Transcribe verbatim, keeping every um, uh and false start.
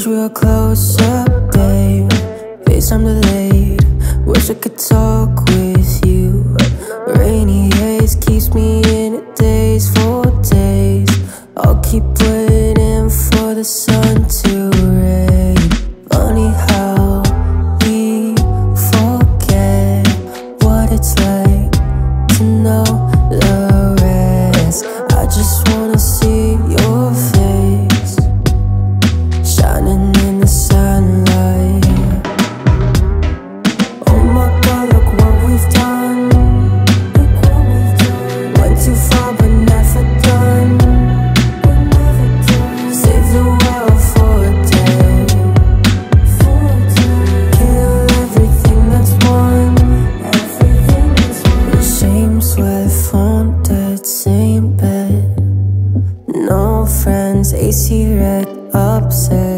real close up, babe. FaceTime delayed. Wish I could talk with you. Rainy haze keeps me in a daze for days. I'll keep waiting for the sun to rain. Funny how we forget what it's like to know the rest. I just wanna see your face shining in the sunlight. Oh my God, look what we've done. Went too far but never done. Save the world for a day. Kill everything that's won. Same sweat phone, that same bed. No friends, A C red, upset.